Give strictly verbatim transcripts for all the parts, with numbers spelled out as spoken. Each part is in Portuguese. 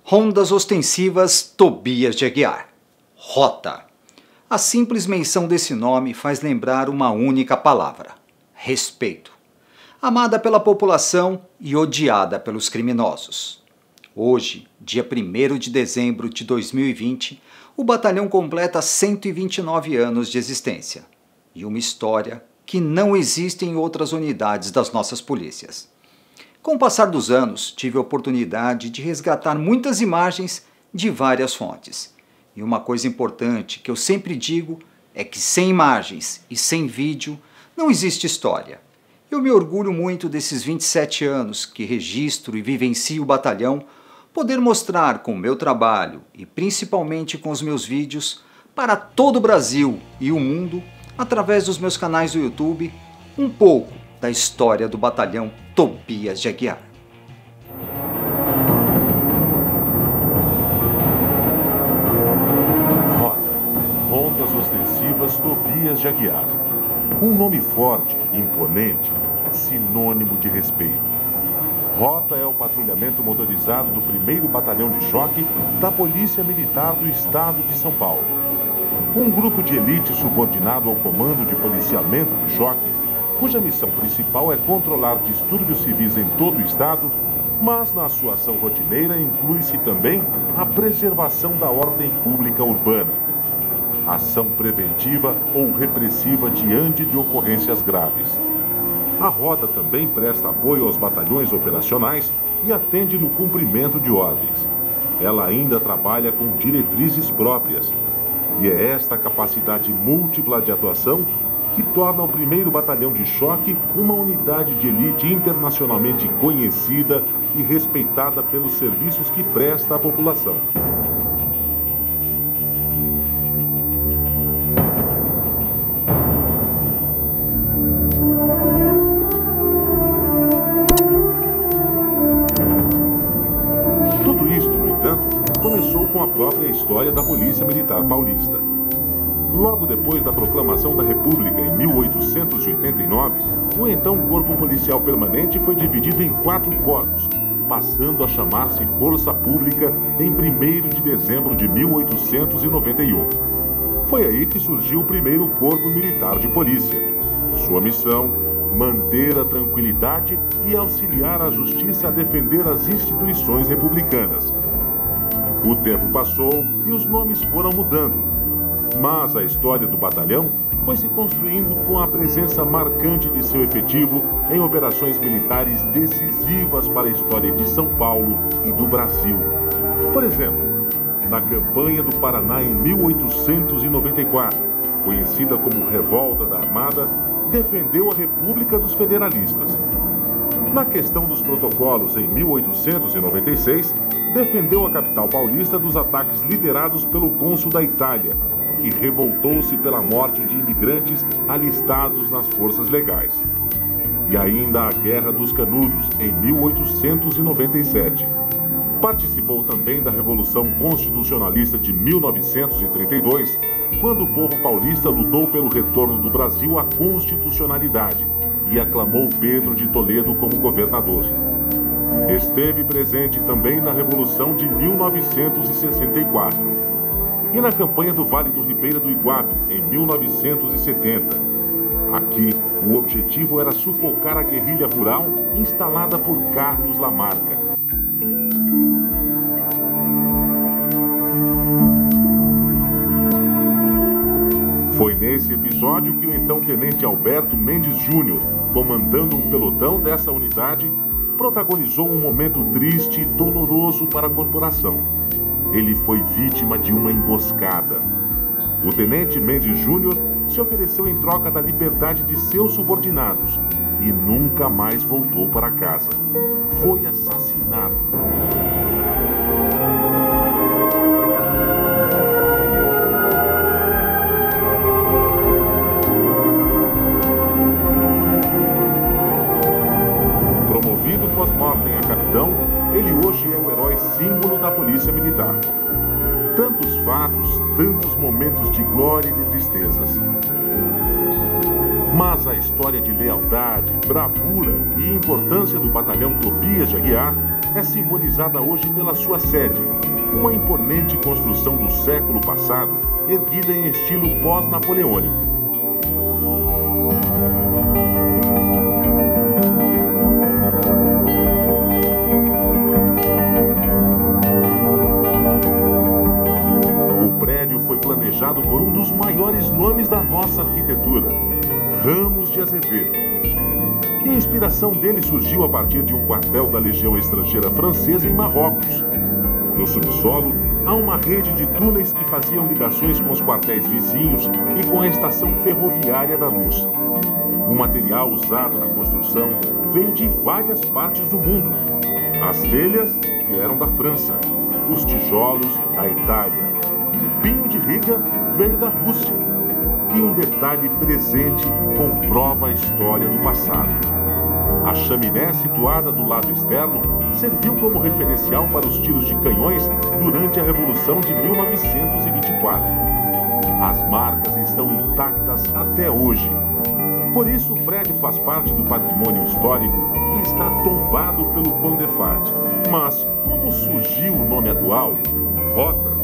Rondas ostensivas Tobias de Aguiar. Rota. A simples menção desse nome faz lembrar uma única palavra: respeito. Amada pela população e odiada pelos criminosos. Hoje, dia primeiro de dezembro de dois mil e vinte, o batalhão completa cento e vinte e nove anos de existência. E uma história que não existe em outras unidades das nossas polícias. Com o passar dos anos, tive a oportunidade de resgatar muitas imagens de várias fontes. E uma coisa importante que eu sempre digo é que sem imagens e sem vídeo não existe história. Eu me orgulho muito desses vinte e sete anos que registro e vivencio o batalhão, poder mostrar com o meu trabalho e principalmente com os meus vídeos para todo o Brasil e o mundo, através dos meus canais do YouTube, um pouco da história do batalhão Tobias de Aguiar. Rota, Rondas Ostensivas Tobias de Aguiar. Um nome forte, imponente, sinônimo de respeito. Rota é o patrulhamento motorizado do primeiro Batalhão de Choque da Polícia Militar do Estado de São Paulo. Um grupo de elite subordinado ao Comando de Policiamento de Choque, cuja missão principal é controlar distúrbios civis em todo o Estado, mas na sua ação rotineira inclui-se também a preservação da ordem pública urbana, ação preventiva ou repressiva diante de ocorrências graves. A Rota também presta apoio aos batalhões operacionais e atende no cumprimento de ordens. Ela ainda trabalha com diretrizes próprias, e é esta capacidade múltipla de atuação que torna o primeiro Batalhão de Choque uma unidade de elite internacionalmente conhecida e respeitada pelos serviços que presta à população. Tudo isto, no entanto, começou com a própria história da Polícia Militar Paulista. Logo depois da proclamação da República, em mil oitocentos e oitenta e nove, o então Corpo Policial Permanente foi dividido em quatro corpos, passando a chamar-se Força Pública em primeiro de dezembro de mil oitocentos e noventa e um. Foi aí que surgiu o primeiro Corpo Militar de Polícia. Sua missão: manter a tranquilidade e auxiliar a justiça a defender as instituições republicanas. O tempo passou e os nomes foram mudando. Mas a história do batalhão foi se construindo com a presença marcante de seu efetivo em operações militares decisivas para a história de São Paulo e do Brasil. Por exemplo, na campanha do Paraná em mil oitocentos e noventa e quatro, conhecida como Revolta da Armada, defendeu a República dos Federalistas. Na questão dos protocolos em mil oitocentos e noventa e seis, defendeu a capital paulista dos ataques liderados pelo cônsul da Itália, que revoltou-se pela morte de imigrantes alistados nas forças legais. E ainda a Guerra dos Canudos, em mil oitocentos e noventa e sete. Participou também da Revolução Constitucionalista de mil novecentos e trinta e dois, quando o povo paulista lutou pelo retorno do Brasil à constitucionalidade e aclamou Pedro de Toledo como governador. Esteve presente também na Revolução de mil novecentos e sessenta e quatro. E na campanha do Vale do Ribeira do Iguape, em mil novecentos e setenta. Aqui, o objetivo era sufocar a guerrilha rural instalada por Carlos Lamarca. Foi nesse episódio que o então tenente Alberto Mendes Júnior, comandando um pelotão dessa unidade, protagonizou um momento triste e doloroso para a corporação. Ele foi vítima de uma emboscada. O tenente Mendes Júnior se ofereceu em troca da liberdade de seus subordinados e nunca mais voltou para casa. Foi assassinado. Promovido pós-mortem a capitão, ele hoje é o herói símbolo da Polícia Militar. Tantos fatos, tantos momentos de glória e de tristezas. Mas a história de lealdade, bravura e importância do Batalhão Tobias de Aguiar é simbolizada hoje pela sua sede, uma imponente construção do século passado, erguida em estilo pós-napoleônico. O prédio foi planejado por um dos maiores nomes da nossa arquitetura, Ramos de Azevedo. E a inspiração dele surgiu a partir de um quartel da Legião Estrangeira Francesa em Marrocos. No subsolo, há uma rede de túneis que faziam ligações com os quartéis vizinhos e com a estação ferroviária da Luz. O material usado na construção veio de várias partes do mundo. As telhas vieram da França, os tijolos da Itália, o pinho de Riga veio da Rússia. E um detalhe presente comprova a história do passado. A chaminé situada do lado externo serviu como referencial para os tiros de canhões durante a Revolução de mil novecentos e vinte e quatro. As marcas estão intactas até hoje. Por isso, o prédio faz parte do patrimônio histórico e está tombado pelo Condefat. Mas como surgiu o nome atual, Rota?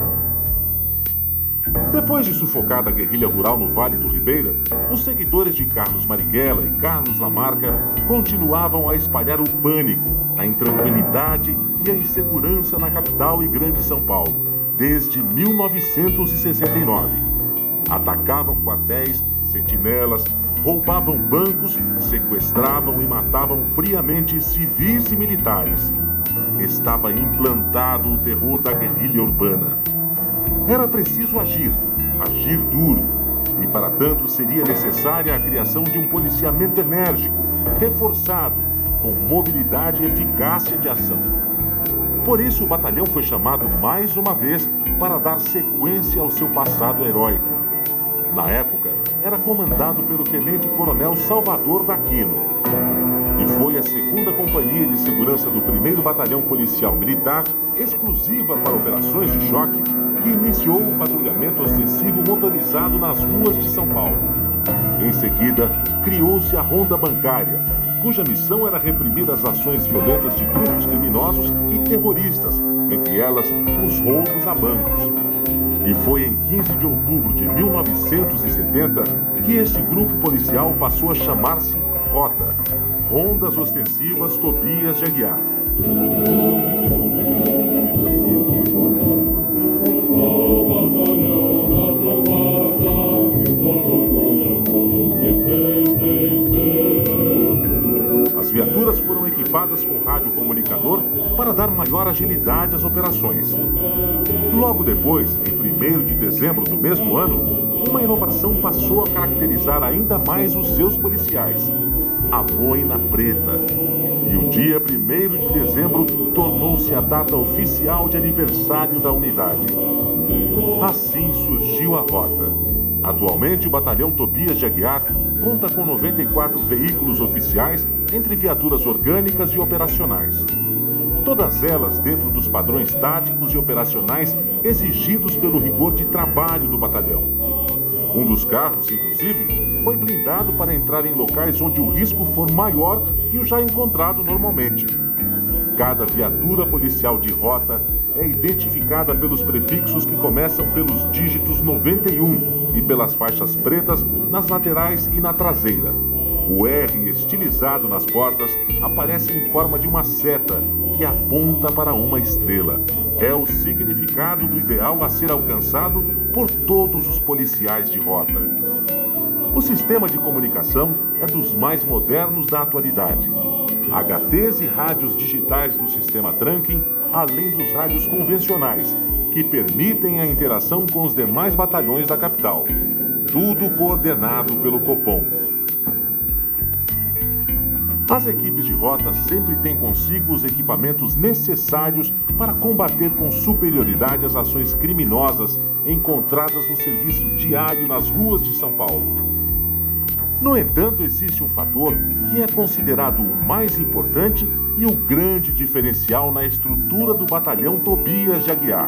Depois de sufocada a guerrilha rural no Vale do Ribeira, os seguidores de Carlos Marighella e Carlos Lamarca continuavam a espalhar o pânico, a intranquilidade e a insegurança na capital e grande São Paulo, desde mil novecentos e sessenta e nove. Atacavam quartéis, sentinelas, roubavam bancos, sequestravam e matavam friamente civis e militares. Estava implantado o terror da guerrilha urbana. Era preciso agir, agir duro, e para tanto seria necessária a criação de um policiamento enérgico, reforçado, com mobilidade e eficácia de ação. Por isso o batalhão foi chamado mais uma vez para dar sequência ao seu passado heróico. Na época, era comandado pelo tenente-coronel Salvador Daquino, e foi a segunda companhia de segurança do primeiro Batalhão Policial Militar, exclusiva para operações de choque, que iniciou o patrulhamento ostensivo motorizado nas ruas de São Paulo. Em seguida, criou-se a Ronda Bancária, cuja missão era reprimir as ações violentas de grupos criminosos e terroristas, entre elas os roubos a bancos. E foi em quinze de outubro de mil novecentos e setenta que este grupo policial passou a chamar-se Rota, Rondas Ostensivas Tobias de Aguiar. As viaturas foram equipadas com radiocomunicador para dar maior agilidade às operações. Logo depois, em primeiro de dezembro do mesmo ano, uma inovação passou a caracterizar ainda mais os seus policiais: a boina preta. E o dia primeiro de dezembro tornou-se a data oficial de aniversário da unidade. Assim surgiu a Rota. Atualmente, o Batalhão Tobias de Aguiar conta com noventa e quatro veículos oficiais, entre viaturas orgânicas e operacionais. Todas elas dentro dos padrões táticos e operacionais exigidos pelo rigor de trabalho do batalhão. Um dos carros, inclusive, foi blindado para entrar em locais onde o risco for maior que o já encontrado normalmente. Cada viatura policial de Rota é identificada pelos prefixos que começam pelos dígitos noventa e um e pelas faixas pretas nas laterais e na traseira. O R estilizado nas portas aparece em forma de uma seta que aponta para uma estrela. É o significado do ideal a ser alcançado por todos os policiais de Rota. O sistema de comunicação é dos mais modernos da atualidade. H Ts e rádios digitais no sistema Trunking, além dos rádios convencionais, que permitem a interação com os demais batalhões da capital. Tudo coordenado pelo Copom. As equipes de Rota sempre têm consigo os equipamentos necessários para combater com superioridade as ações criminosas encontradas no serviço diário nas ruas de São Paulo. No entanto, existe um fator que é considerado o mais importante e o grande diferencial na estrutura do Batalhão Tobias de Aguiar.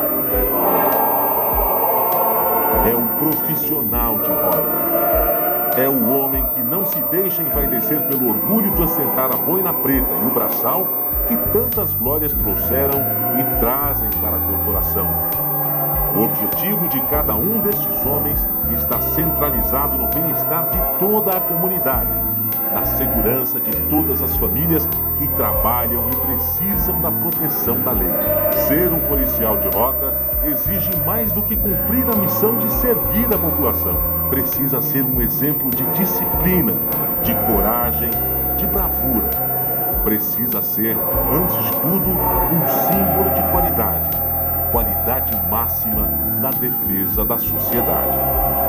É o profissional de Rota. É o homem que não se deixa envaidecer pelo orgulho de ostentar a boina preta e o braçal que tantas glórias trouxeram e trazem para a corporação. O objetivo de cada um destes homens está centralizado no bem-estar de toda a comunidade, na segurança de todas as famílias que trabalham e precisam da proteção da lei. Ser um policial de rota exige mais do que cumprir a missão de servir a população. Precisa ser um exemplo de disciplina, de coragem, de bravura. Precisa ser, antes de tudo, um símbolo de qualidade. Qualidade máxima na defesa da sociedade.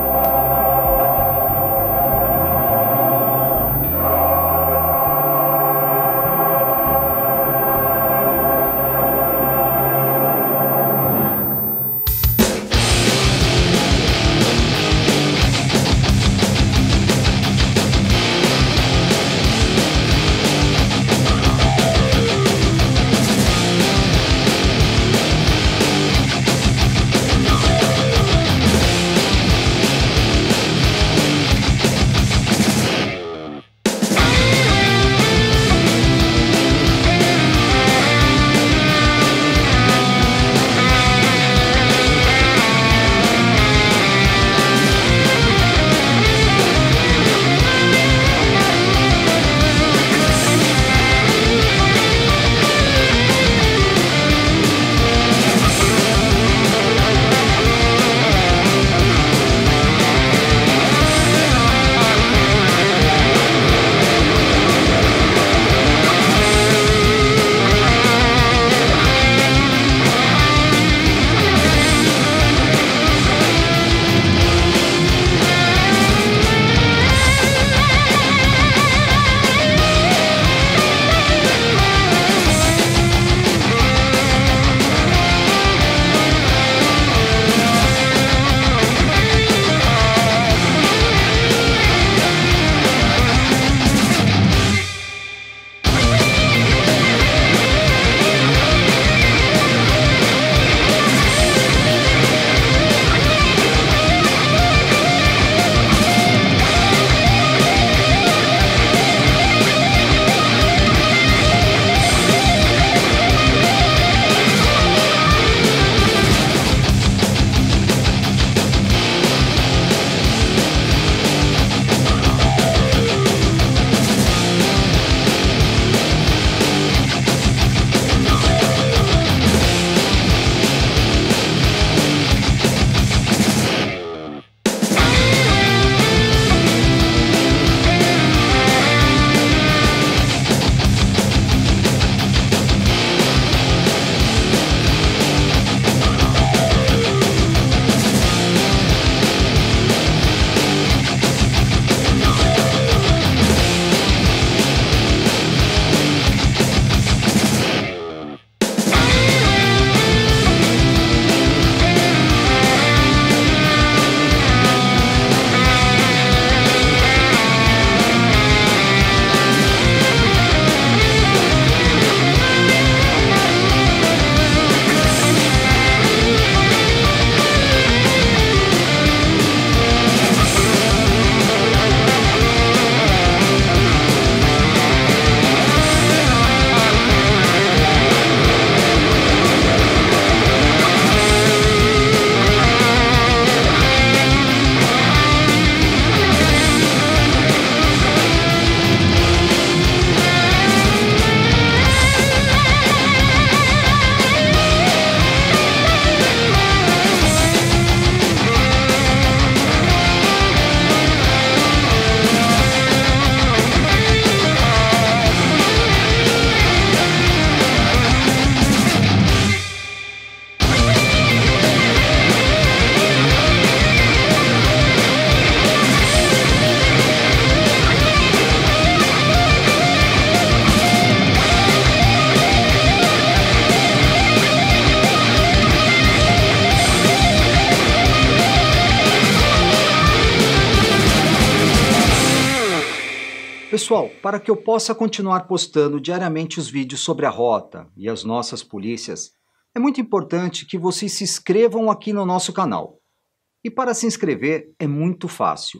Pessoal, para que eu possa continuar postando diariamente os vídeos sobre a rota e as nossas polícias, é muito importante que vocês se inscrevam aqui no nosso canal. E para se inscrever é muito fácil.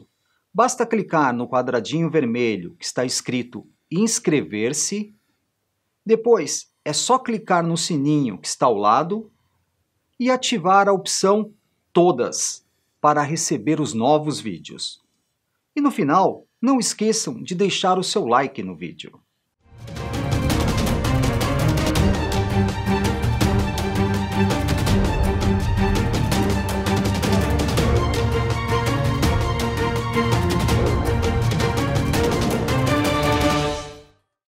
Basta clicar no quadradinho vermelho que está escrito inscrever-se. Depois é só clicar no sininho que está ao lado e ativar a opção Todas para receber os novos vídeos. E no final, não esqueçam de deixar o seu like no vídeo.